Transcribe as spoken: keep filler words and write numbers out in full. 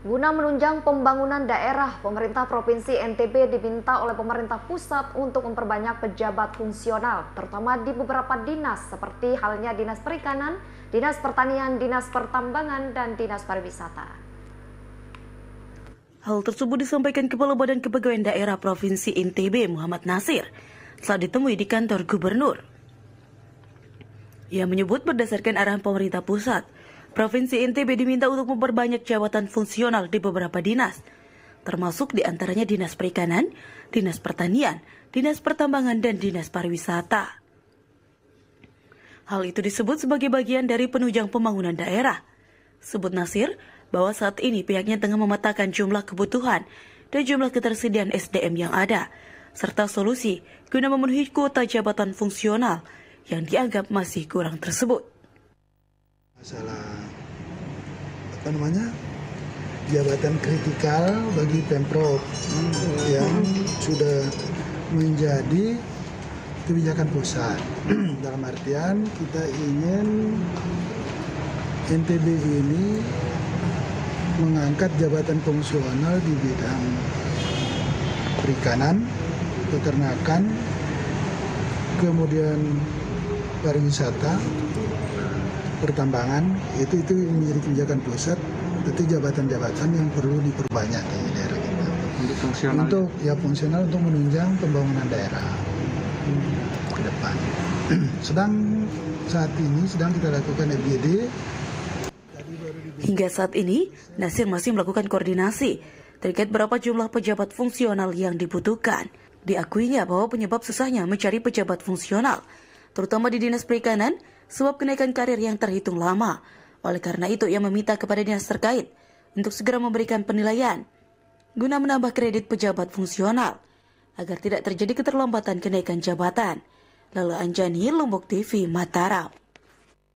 Guna menunjang pembangunan daerah, pemerintah Provinsi N T B diminta oleh pemerintah pusat untuk memperbanyak pejabat fungsional, terutama di beberapa dinas seperti halnya Dinas Perikanan, Dinas Pertanian, Dinas Pertambangan, dan Dinas Pariwisata. Hal tersebut disampaikan Kepala Badan Kepegawaian Daerah Provinsi N T B Muhammad Nasir saat ditemui di kantor Gubernur. Ia menyebut berdasarkan arahan pemerintah pusat, Provinsi N T B diminta untuk memperbanyak jabatan fungsional di beberapa dinas, termasuk diantaranya Dinas Perikanan, Dinas Pertanian, Dinas Pertambangan, dan Dinas Pariwisata. Hal itu disebut sebagai bagian dari penunjang pembangunan daerah. Sebut Nasir bahwa saat ini pihaknya tengah memetakan jumlah kebutuhan dan jumlah ketersediaan S D M yang ada, serta solusi guna memenuhi kuota jabatan fungsional yang dianggap masih kurang tersebut. Masalah apa namanya jabatan kritikal bagi Pemprov hmm. yang sudah menjadi kebijakan pusat. Dalam artian kita ingin N T B ini mengangkat jabatan fungsional di bidang perikanan, peternakan, kemudian pariwisata, pertambangan, itu itu menjadi kebijakan pusat, itu jabatan-jabatan yang perlu diperbanyak di daerah kita. Untuk fungsional. Untuk ya fungsional untuk menunjang pembangunan daerah hmm. ke depan. Sedang saat ini sedang kita lakukan F G D. Hingga saat ini, Nasir masih melakukan koordinasi terkait berapa jumlah pejabat fungsional yang dibutuhkan. Diakuinya bahwa penyebab susahnya mencari pejabat fungsional, terutama di Dinas Perikanan, sebab kenaikan karir yang terhitung lama. Oleh karena itu, ia meminta kepada dinas terkait untuk segera memberikan penilaian guna menambah kredit pejabat fungsional agar tidak terjadi keterlambatan kenaikan jabatan. Lalu Anjani, Lombok T V, Mataram.